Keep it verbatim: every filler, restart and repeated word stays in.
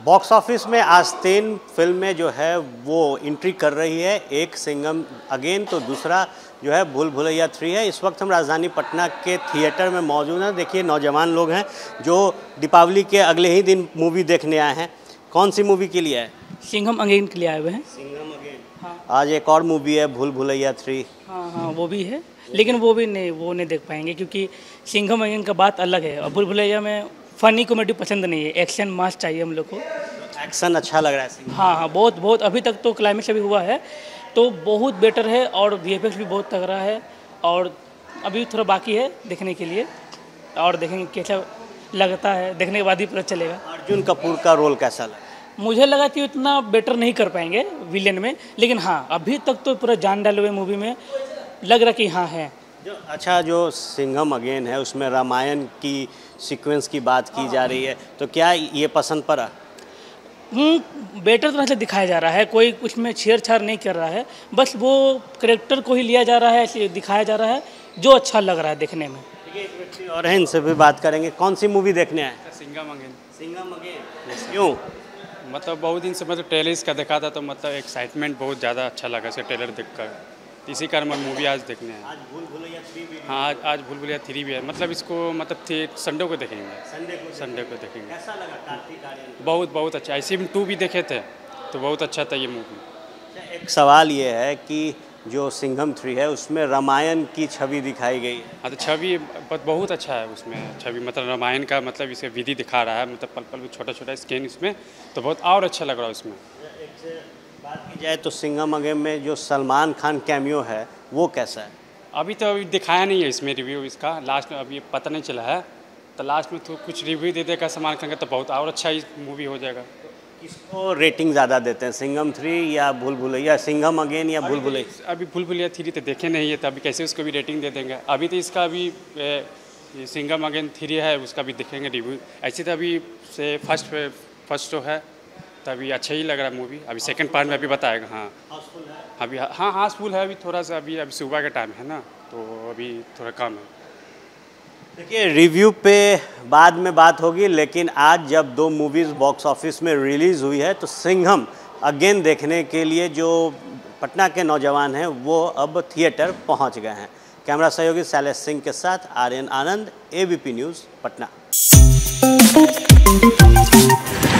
Box office में आज तीन फिल्में जो है वो एंट्री कर रही है। एक सिंघम अगेन, तो दूसरा जो है भूल भुलैया थ्री है। इस वक्त हम राजधानी पटना के थिएटर में मौजूद हैं। देखिए नौजवान लोग हैं जो दीपावली के अगले ही दिन मूवी देखने आए हैं। कौन सी मूवी के लिए आए? सिंघम अगेन के लिए आए हुए हैं। सिंघम अगेन। हाँ। आज एक और मूवी है भूल भुलैया थ्री। हाँ हाँ वो भी है, लेकिन वो भी नहीं वो नहीं देख पाएंगे क्योंकि सिंघम अगेन का बात अलग है और भूल भुलैया में फ़नी कॉमेडी पसंद नहीं है, एक्शन मास चाहिए हम लोग को। एक्शन अच्छा लग रहा है सिंघम। हाँ हाँ बहुत बहुत, अभी तक तो क्लाइमेक्स अभी हुआ है तो बहुत बेटर है और वीएफएक्स भी बहुत तगड़ा है और अभी थोड़ा बाकी है देखने के लिए और देखेंगे कैसा लगता है, देखने के बाद ही पता चलेगा। अर्जुन कपूर का रोल कैसा लगा? मुझे लगा कि उतना बेटर नहीं कर पाएंगे विलेन में, लेकिन हाँ अभी तक तो पूरा जान डाले हुए मूवी में लग रहा कि हाँ है। जो अच्छा जो सिंघम अगेन है उसमें रामायण की सीक्वेंस की बात की जा रही है, तो क्या ये पसंद पड़ा? हम्म बेटर तरह से दिखाया जा रहा है, कोई उसमें छेड़छाड़ नहीं कर रहा है, बस वो करेक्टर को ही लिया जा रहा है, ऐसे दिखाया जा रहा है जो अच्छा लग रहा है देखने में। एक व्यक्ति और है, इनसे भी बात करेंगे। कौन सी मूवी देखने आए? सिंघम अगेन। सिंघम अगेन क्यों? मतलब बहुत दिन से मतलब ट्रेलर इसका देखा था तो मतलब एक्साइटमेंट बहुत ज़्यादा अच्छा लगा इसका ट्रेलर देखकर, इसी कारण मैं मूवी आज देखने आया। आज भूल भुलैया थ्री भी। हाँ आज आज भूल भुलैया थ्री भी है, मतलब इसको मतलब थे संडे को देखेंगे। संडे को संडे को देखेंगे। कैसा लगा कार्तिक आर्यन? बहुत बहुत अच्छा, ऐसे में टू भी देखे थे तो बहुत अच्छा था ये मूवी। एक सवाल ये है कि जो सिंघम थ्री है उसमें रामायण की छवि दिखाई गई है। हाँ तो छवि बहुत अच्छा है उसमें, छवि मतलब रामायण का मतलब इसे विधि दिखा रहा है, मतलब पल पल में छोटा छोटा स्कैन इसमें, तो बहुत और अच्छा लग रहा है उसमें। एक से बात की जाए तो सिंघम अगेन में जो सलमान खान कैमियो है वो कैसा है? अभी तो अभी दिखाया नहीं है इसमें रिव्यू इसका, लास्ट में अभी पता नहीं चला है, तो लास्ट में तो कुछ रिव्यू दे देगा सलमान खान का तो बहुत और अच्छा इस मूवी हो जाएगा। किसको रेटिंग ज़्यादा देते हैं, सिंघम थ्री या भूल भुलैया, सिंघम अगेन या भूल भुलैया? अभी भूल भुलैया थ्री तो देखे नहीं है तो अभी कैसे उसको भी रेटिंग दे देंगे। अभी तो इसका अभी सिंघम अगेन थ्री है उसका भी देखेंगे रिव्यू। ऐसे तो अभी से फर्स्ट फर्स्ट शो है तो अभी अच्छा ही लग रहा है मूवी। अभी सेकंड पार्ट में अभी बताएगा। हाँ अभी हाँ हाउसफुल है अभी थोड़ा सा, अभी अभी सुबह का टाइम है ना तो अभी थोड़ा कम है। देखिए रिव्यू पे बाद में बात होगी, लेकिन आज जब दो मूवीज़ बॉक्स ऑफिस में रिलीज़ हुई है तो सिंघम अगेन देखने के लिए जो पटना के नौजवान हैं वो अब थिएटर पहुंच गए हैं। कैमरा सहयोगी शैलेश सिंह के साथ आर्यन आनंद, एबीपी न्यूज़ पटना।